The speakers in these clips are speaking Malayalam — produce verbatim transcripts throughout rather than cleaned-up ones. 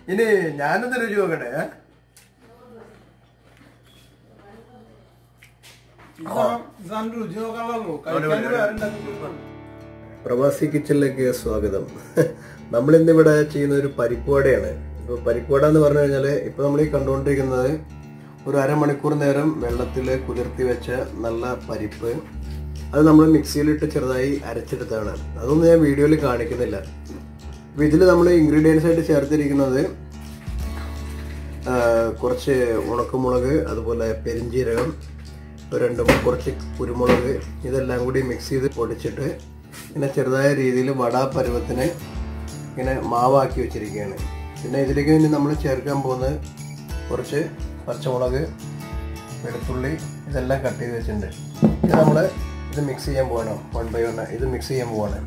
ഇനി ഞാനൊന്ന് രുചി നോക്കട്ടെ. പ്രവാസി കിച്ചണിലേക്ക് സ്വാഗതം. നമ്മളിന്നിവിടെ ചെയ്യുന്ന ഒരു പരിപ്പുവടയാണ്. ഇപ്പൊ പരിപ്പുവട എന്ന് പറഞ്ഞു കഴിഞ്ഞാല് ഇപ്പൊ നമ്മൾ ഈ കണ്ടുകൊണ്ടിരിക്കുന്നത് ഒരു അരമണിക്കൂർ നേരം വെള്ളത്തിൽ കുതിർത്തി വെച്ച നല്ല പരിപ്പ്. അത് നമ്മൾ മിക്സിയിലിട്ട് ചെറുതായി അരച്ചെടുത്താണ്. അതൊന്നും ഞാൻ വീഡിയോയിൽ കാണിക്കുന്നില്ല. അപ്പൊ ഇതിൽ നമ്മൾ ഇൻഗ്രീഡിയൻസ് ആയിട്ട് ചേർത്തിരിക്കുന്നത് കുറച്ച് ഉണക്കമുളക്, അതുപോലെ പെരിഞ്ചീരകം, രണ്ട് കുറച്ച് കുരുമുളക്, ഇതെല്ലാം കൂടി മിക്സ് ചെയ്ത് പൊടിച്ചിട്ട് ഇങ്ങനെ ചെറുതായ രീതിയിൽ വടാ പരുവത്തിന് ഇങ്ങനെ മാവാക്കി വെച്ചിരിക്കുകയാണ്. പിന്നെ ഇതിലേക്ക് ഇനി നമ്മൾ ചേർക്കാൻ പോകുന്നത് കുറച്ച് പച്ചമുളക്, വെളുത്തുള്ളി, ഇതെല്ലാം കട്ട് ചെയ്ത് വെച്ചിട്ടുണ്ട്. ഇത് നമ്മൾ ഇത് മിക്സ് ചെയ്യാൻ പോകണം. വൺ ബൈ വൺ ഇത് മിക്സ് ചെയ്യാൻ പോവാണ്.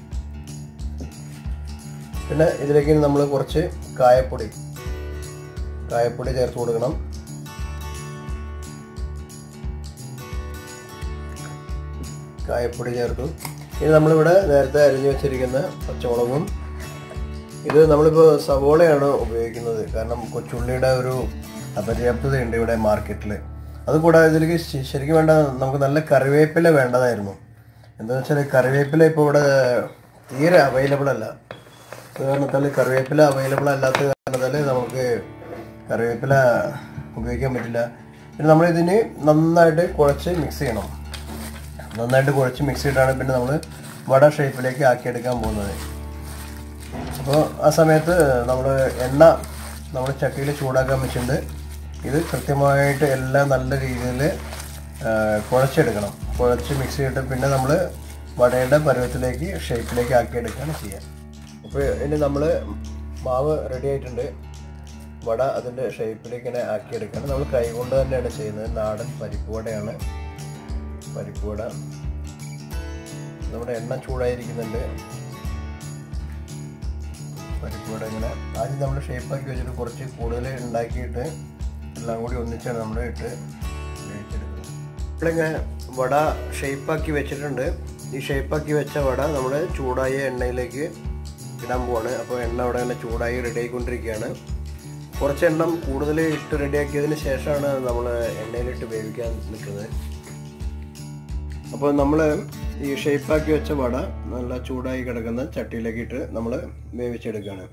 പിന്നെ ഇതിലേക്ക് നമ്മൾ കുറച്ച് കായപ്പൊടി കായപ്പൊടി ചേർത്ത് കൊടുക്കണം. കായപ്പൊടി ചേർത്തു. ഇത് നമ്മളിവിടെ നേരത്തെ അരിഞ്ഞു വെച്ചിരിക്കുന്ന പച്ചമുളകും, ഇത് നമ്മളിപ്പോൾ സവോളയാണ് ഉപയോഗിക്കുന്നത്. കാരണം കൊച്ചുള്ളിയുടെ ഒരു അപര്യാപ്തതയുണ്ട് ഇവിടെ മാർക്കറ്റിൽ. അതുകൂടാതെ ഇതിലേക്ക് ശരിക്കും വേണ്ട നമുക്ക് നല്ല കറിവേപ്പില വേണ്ടതായിരുന്നു. എന്താണെന്ന് വെച്ചാൽ കറിവേപ്പില ഇപ്പോൾ ഇവിടെ തീരെ അവൈലബിൾ അല്ല. അത് കാരണത്താൽ കറിവേപ്പില അവൈലബിൾ അല്ലാത്ത കാരണത്താൽ നമുക്ക് കറിവേപ്പില ഉപയോഗിക്കാൻ പറ്റില്ല. പിന്നെ നമ്മളിതിന് നന്നായിട്ട് കുഴച്ച് മിക്സ് ചെയ്യണം. നന്നായിട്ട് കുഴച്ച് മിക്സ് ചെയ്തിട്ടാണ് പിന്നെ നമ്മൾ വട ഷേപ്പിലേക്ക് ആക്കിയെടുക്കാൻ പോകുന്നത്. അപ്പോൾ ആ സമയത്ത് നമ്മൾ എണ്ണ നമ്മൾ ചട്ടിയിൽ ചൂടാക്കാൻ വെച്ചിട്ടുണ്ട്. ഇത് കൃത്യമായിട്ട് എല്ലാം നല്ല രീതിയിൽ കുഴച്ചെടുക്കണം. കുഴച്ച് മിക്സ് ചെയ്തിട്ട് പിന്നെ നമ്മൾ വടയുടെ പരുവത്തിലേക്ക് ഷേപ്പിലേക്ക് ആക്കിയെടുക്കുകയാണ് ചെയ്യുക. അപ്പോൾ ഇനി നമ്മൾ മാവ് റെഡി ആയിട്ടുണ്ട്. വട അതിൻ്റെ ഷേപ്പിലേക്ക് ഇങ്ങനെ ആക്കിയെടുക്കുകയാണ്. നമ്മൾ കൈകൊണ്ട് തന്നെയാണ് ചെയ്യുന്നത്. നാടൻ പരിപ്പ് വടയാണ് പരിപ്പ് വട. നമ്മുടെ എണ്ണ ചൂടായിരിക്കുന്നുണ്ട്. പരിപ്പ് വട ഇങ്ങനെ ആദ്യം നമ്മൾ ഷേപ്പാക്കി വെച്ചിട്ട് കുറച്ച് കൂടുതൽ ഉണ്ടാക്കിയിട്ട് എല്ലാം കൂടി ഒന്നിച്ചാണ് നമ്മൾ ഇട്ട് വേവിച്ചെടുക്കുന്നത്. നമ്മളിങ്ങനെ വട ഷേപ്പാക്കി വെച്ചിട്ടുണ്ട്. ഈ ഷേപ്പാക്കി വെച്ച വട നമ്മൾ ചൂടായ എണ്ണയിലേക്ക് ഇടാൻ പോവാണ്. അപ്പോൾ എണ്ണ അവിടെ തന്നെ ചൂടായി റെഡി ആയിക്കൊണ്ടിരിക്കുകയാണ്. കുറച്ച് എണ്ണം കൂടുതൽ ഇട്ട് റെഡിയാക്കിയതിന് ശേഷമാണ് നമ്മൾ എണ്ണയിലിട്ട് വേവിക്കാൻ നിൽക്കുന്നത്. അപ്പോൾ നമ്മൾ ഈ ഷേപ്പാക്കി വെച്ച വട നല്ല ചൂടായി കിടക്കുന്ന ചട്ടിയിലേക്ക് ഇട്ട് നമ്മൾ വേവിച്ചെടുക്കുകയാണ്.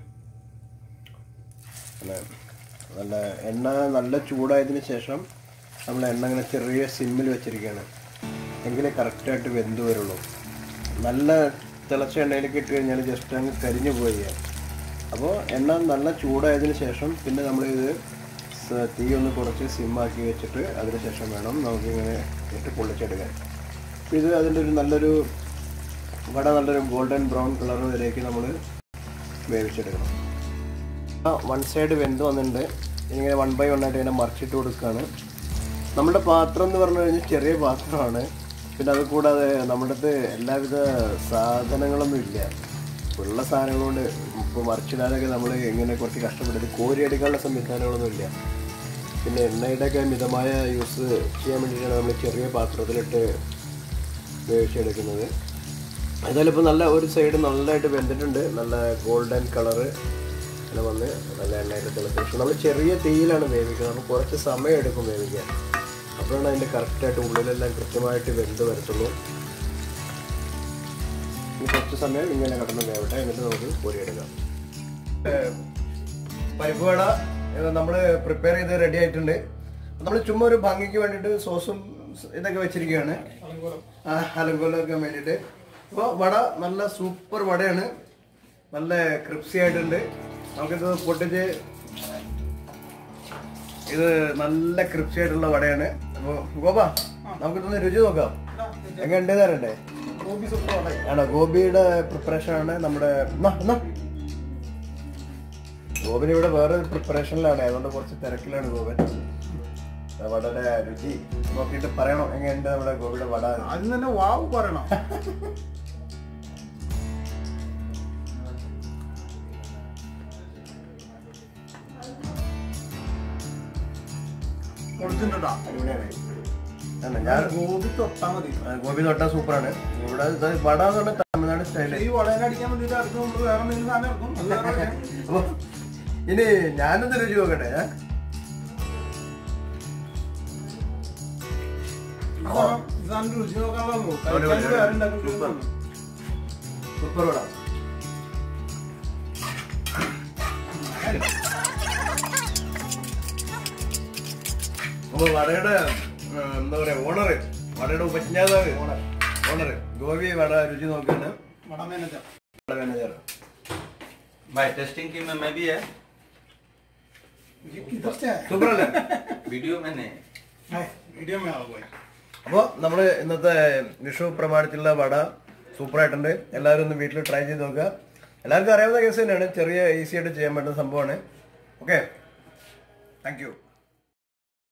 നല്ല എണ്ണ നല്ല ചൂടായതിന് ശേഷം നമ്മൾ എണ്ണ ഇങ്ങനെ ചെറിയ സിമ്മിൽ വെച്ചിരിക്കുകയാണ്. എങ്കിലേ കറക്റ്റായിട്ട് വെന്ത് വരുള്ളൂ. നല്ല തിളച്ച എണ്ണയിലേക്ക് ഇട്ട് കഴിഞ്ഞാൽ ജസ്റ്റ് അങ്ങ് കരിഞ്ഞു പോവുകയാണ്. അപ്പോൾ എണ്ണ നല്ല ചൂടായതിന് ശേഷം പിന്നെ നമ്മളിത് തീ ഒന്ന് കുറച്ച് സിമ്മാക്കി വെച്ചിട്ട് അതിന് ശേഷം വേണം നമുക്കിങ്ങനെ ഇട്ട് പൊള്ളിച്ചെടുക്കാൻ. ഇത് അതിൻ്റെ ഒരു നല്ലൊരു വട നല്ലൊരു ഗോൾഡൻ ബ്രൗൺ കളർ വരേക്ക് നമ്മൾ വേവിച്ചെടുക്കണം. ആ വൺ സൈഡ് വെന്ത് വന്നിട്ടുണ്ട്. ഇങ്ങനെ വൺ ബൈ വൺ ആയിട്ട് ഇങ്ങനെ മറിച്ചിട്ട് കൊടുക്കുകയാണ്. നമ്മുടെ പാത്രം എന്ന് പറഞ്ഞു കഴിഞ്ഞാൽ ചെറിയ പാത്രമാണ്. പിന്നെ അത് കൂടാതെ നമ്മുടെ അടുത്ത് എല്ലാവിധ സാധനങ്ങളൊന്നും ഇല്ല. ഉള്ള സാധനങ്ങൾ കൊണ്ട് ഇപ്പോൾ മറിച്ചിടാനൊക്കെ നമ്മൾ ഇങ്ങനെ കുറച്ച് കഷ്ടപ്പെട്ടത് കോരിയെടുക്കാനുള്ള സംവിധാനങ്ങളൊന്നും ഇല്ല. പിന്നെ എണ്ണയുടെയൊക്കെ മിതമായ യൂസ് ചെയ്യാൻ വേണ്ടിയിട്ടാണ് നമ്മൾ ചെറിയ പാത്രത്തിലിട്ട് വേവിച്ചെടുക്കുന്നത്. ഏതായാലും ഇപ്പോൾ നല്ല ഒരു സൈഡ് നല്ലതായിട്ട് വെന്തിട്ടുണ്ട്. നല്ല ഗോൾഡൻ കളറ് അങ്ങനെ വന്ന് നല്ല എണ്ണയിട്ട് തിളച്ച ശേഷം നമ്മൾ ചെറിയ തീയിലാണ് വേവിക്കുന്നത്. അപ്പോൾ കുറച്ച് സമയം എടുക്കും വേവിക്കാൻ. അപ്പോഴാണ് അതിൻ്റെ കറക്റ്റായിട്ട് ഉള്ളിലെല്ലാം കൃത്യമായിട്ട് വെന്ത് വരത്തുള്ളൂ. ഈ കുറച്ച് സമയം ഇങ്ങനെ കിടന്ന് വേവട്ടെ, എന്നിട്ട് നമുക്ക് കോരിയെടുക്കാം. പരിപ്പ് വട നമ്മൾ പ്രിപ്പയർ ചെയ്ത് റെഡി ആയിട്ടുണ്ട്. നമ്മൾ ചുമ്മാ ഒരു ഭംഗിക്ക് വേണ്ടിയിട്ട് സോസും ഇതൊക്കെ വെച്ചിരിക്കുകയാണ്, അലങ്കോലൊക്കെ വേണ്ടിയിട്ട്. അപ്പോൾ വട നല്ല സൂപ്പർ വടയാണ്. നല്ല ക്രിപ്സി ആയിട്ടുണ്ട്. നമുക്കിത് പൊട്ടിച്ച് ഇത് നല്ല ക്രിപ്സി ആയിട്ടുള്ള വടയാണ്. അപ്പോൾ ഗോപാ നമുക്കിതൊന്ന് രുചി നോക്കാം. എങ്ങനെ തരണ്ടേ? ആണോ? ഗോപിയുടെ പ്രിപ്പറേഷൻ ആണ് നമ്മുടെ. ഗോപിന് ഇവിടെ വേറെ പ്രിപ്പറേഷനിലാണ്, അതുകൊണ്ട് കുറച്ച് തിരക്കിലാണ് ഗോപൻ. വടയുടെ രുചി നോക്കിയിട്ട് പറയണം എങ്ങനെയുണ്ട് നമ്മുടെ ഗോപിയുടെ വട. ആദ്യം തന്നെ വാവ് പറയണം. ഞാൻ ഗോപി തൊട്ടാ മതി. ഗോപി തൊട്ടാ സൂപ്പറാണ്. ഇവിടെ വട എന്ന് പറഞ്ഞാൽ തമിഴ്നാട് സ്റ്റൈല്. ഈ വടനെ അടിക്കാൻ വേണ്ടിട്ട് വേറെ എന്തെങ്കിലും സാധനം ഇറക്കും. ഇനി ഞാനൊന്ന് രുചി നോക്കട്ടെ. സൂപ്പർ വട. അപ്പൊ വടയുടെ എന്താ പറയാ ഓണറ്, വടയുടെ ഉപജ്ഞാതാവ് ഓണറ് ഗോപി വട രുചി നോക്കാണ്. വട മാനേജർ വട മാനേജർ भाई टेस्टिंग की में मैं भी है സൂപ്പർ അല്ലേ? वीडियो मैंने वीडियो में आओ भाई. അപ്പോൾ നമ്മൾ ഇന്നത്തെ വിഷു പ്രമാണിച്ചുള്ള വട സൂപ്പറായിട്ടുണ്ട്. എല്ലാവരും ഒന്ന് വീട്ടിൽ ട്രൈ ചെയ്ത് നോക്കുക. എല്ലാവർക്കും അറിയാവുന്ന കേസ് തന്നെയാണ്, ചെറിയ ഈസി ആയിട്ട് ചെയ്യാൻ പറ്റുന്ന സംഭവമാണ്. Okay, thank U.